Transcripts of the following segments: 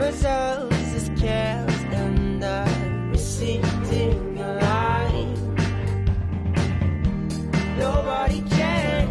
ourselves as cares and the receding line. Nobody can.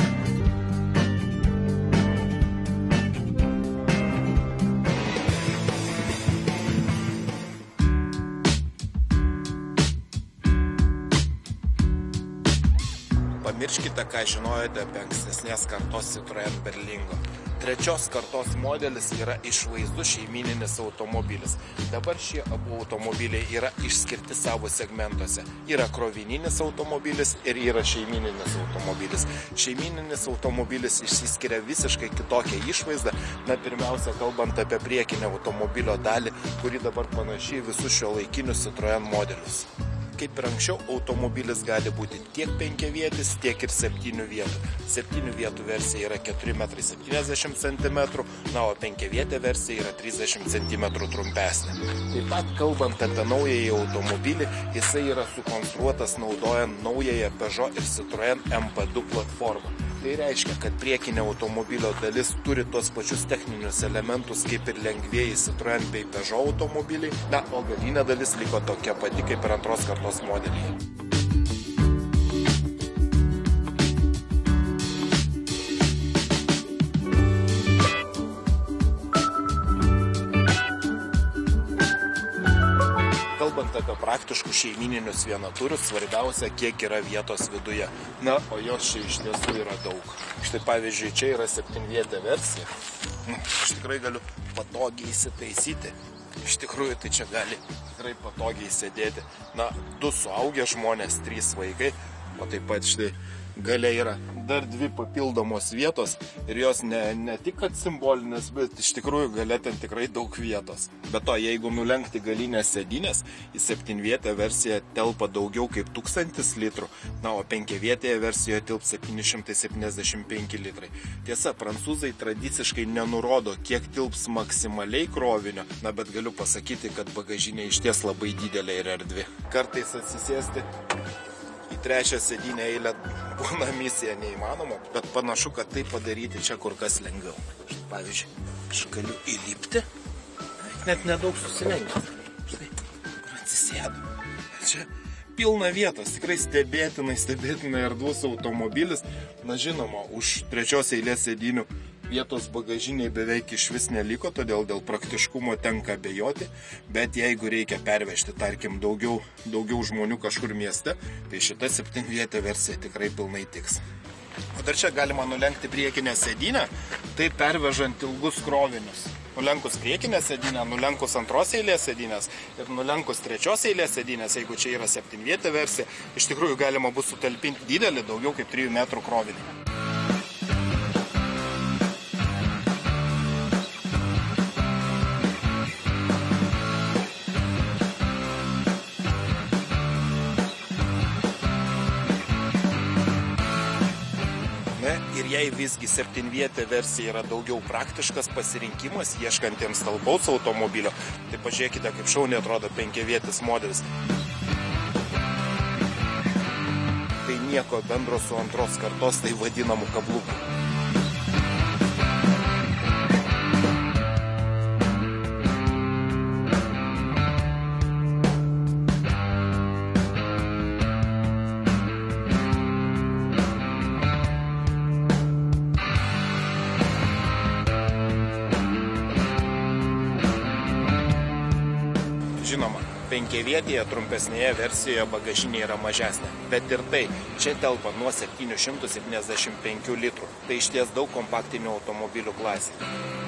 Pamirškite, ką žinojote apie ankstesnės kartos Citroen Berlingo. Trečios kartos modelis yra išvaizdus šeimyninis automobilis. Dabar šie abu automobiliai yra išskirti savo segmentuose. Yra krovininis automobilis ir yra šeimyninis automobilis. Šeimyninis automobilis išsiskiria visiškai kitokią išvaizdą. Na, pirmiausia, kalbant apie priekinę automobilio dalį, kuri dabar panašiai visus šiuolaikinius Citroen modelius. Kaip ir anksčiau, automobilis gali būti tiek 5-vietis, tiek ir 7 vietų. 7 vietų versija yra 4,70 m, na, o 5-vietė versija yra 30 cm trumpesnė. Taip pat, kalbant apie naująjį automobilį, jisai yra sukonstruotas naudojant naująją Peugeot ir Citroen MP2 platformą. Tai reiškia, kad priekinė automobilio dalis turi tos pačius techninius elementus kaip ir lengvieji Citroen bei Peugeot automobiliai, na, o galinė dalis liko tokia pati kaip ir antros kartos modeliai. Kalbant apie praktiškus šeimyninius vienatūrius, svarbiausia, kiek yra vietos viduje. Na, o jos čia iš tiesų yra daug. Štai pavyzdžiui, čia yra 7-vietė versija. Aš tikrai galiu patogiai įsitaisyti. Iš tikrųjų, tai čia gali tikrai patogiai sėdėti. Na, 2 suaugę žmonės, 3 vaikai, o taip pat štai gale yra dar 2 papildomos vietos ir jos ne tik kad simbolinės, bet iš tikrųjų gale ten tikrai daug vietos. Be to, jeigu nulenkti galinės sėdynės, į 7-vietę versiją telpa daugiau kaip 1000 litrų, na, o 5-vietėje versijoje tilps 775 litrai. Tiesa, prancūzai tradiciškai nenurodo, kiek tilps maksimaliai krovinio, na, bet galiu pasakyti, kad bagažinė išties labai didelė ir erdvi. Kartais atsisėsti į 3 sėdynę eilę būna misija neįmanoma, bet panašu, kad tai padaryti čia kur kas lengviau. Štai, pavyzdžiui, aš galiu įlipti, net nedaug susilenkti. Štai, kur atsisėdu. Čia pilna vietos, tikrai stebėtinai erdvus automobilis. Na, žinoma, už 3 eilės sėdynių vietos bagažiniai beveik iš vis neliko, todėl dėl praktiškumo tenka abejoti, bet jeigu reikia pervežti, tarkim, daugiau žmonių kažkur mieste, tai šita 7-vietė versija tikrai pilnai tiks. O dar čia galima nulenkti priekinę sėdynę, tai pervežant ilgus krovinius. Nulenkus priekinę sėdynę, nulenkus 2 eilės sėdynės ir nulenkus 3 eilės sėdynės, jeigu čia yra 7-vietė versija, iš tikrųjų galima bus sutalpinti didelį, daugiau kaip 3 metrų krovinį. Ir jei visgi 7-vietė versija yra daugiau praktiškas pasirinkimas ieškantiems talpaus automobilio, tai pažiūrėkite, kaip šauniai atrodo 5-vietis modelis. Tai nieko bendro su antros kartos tai vadinamų kablukų. Žinoma, 5-vietėje trumpesnėje versijoje bagažinė yra mažesnė, bet ir tai, čia telpa nuo 775 litrų. Tai išties daug kompaktinių automobilių klasė.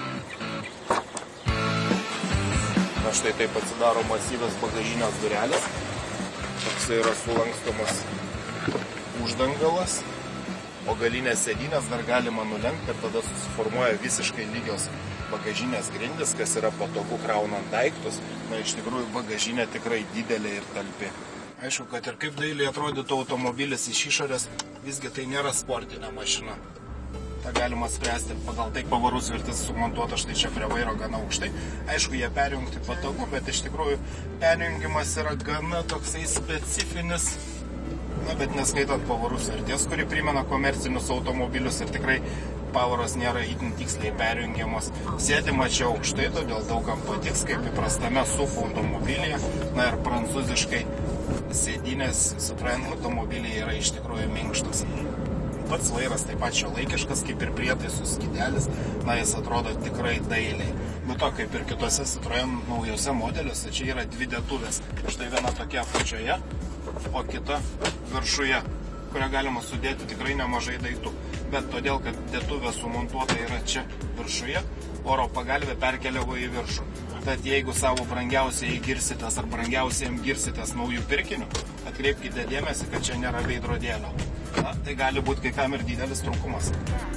Na, štai taip atsidaro masyvios bagažinės durelės. Toks yra sulankstomas uždangalas, o galinės sėdynės dar galima nulenkti ir tada susiformuoja visiškai lygios bagažinės grindys, kas yra patogu kraunant daiktus. Na, iš tikrųjų, bagažinė tikrai didelė ir talpi. Aišku, kad ir kaip dailiai atrodytų automobilis iš išorės, visgi tai nėra sportinė mašina. Ta galima spręsti pagal tai pavarų svirtis sumontuota štai čia prie vairo gana aukštai. Aišku, jie perjungti patogu, bet iš tikrųjų perjungimas yra gana toksai specifinis. Na, bet neskaitant pavarų svirties, kuri primena komercinius automobilius ir tikrai pavaros nėra itin tiksliai perjungiamos. Sėdima čia aukštai, todėl daugam patiks, kaip įprastame SUV automobilyje. Na ir prancūziškai sėdynės Citroen automobilyje yra iš tikrųjų minkštos. Pats vairas taip pat šiuolaikiškas, kaip ir prietaisų skydelis, na jis atrodo tikrai dailiai. Bet to, kaip ir kitose Citroen naujose modeliuose, čia yra dvi dėtuvės. Štai viena tokia apačioje, o kita viršuje, kurią galima sudėti tikrai nemažai daiktų. Bet todėl, kad dėtuvė sumontuota yra čia viršuje, oro pagalvė perkeliavo į viršų. Tad jeigu savo brangiausiai girsitės ar brangiausiai girsitės naujų pirkinių, atkreipkite dėmesį, kad čia nėra veidrodėlio. Na, tai gali būti kai kam ir didelis trūkumas.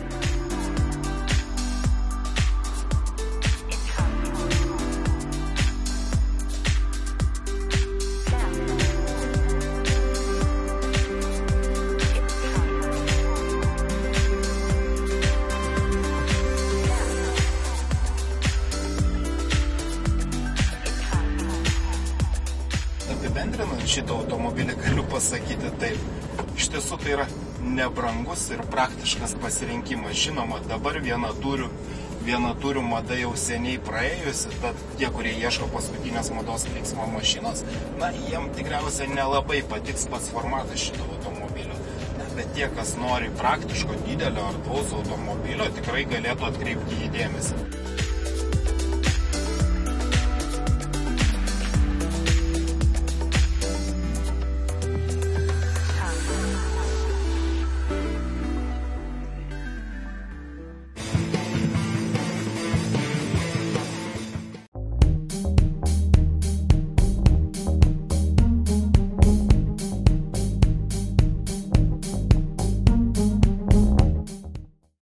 Apibendrinant šitą automobilį galiu pasakyti taip. Iš tiesų tai yra nebrangus ir praktiškas pasirinkimas. Žinoma, dabar vienatūrių mada jau seniai praėjusi, tad tie, kurie ieško paskutinės mados veiksmo mašinos, na, jiem tikriausiai nelabai patiks pats formatas šito automobilio. Bet tie, kas nori praktiško, didelio ar tvaus automobilio, tikrai galėtų atkreipti į dėmesį.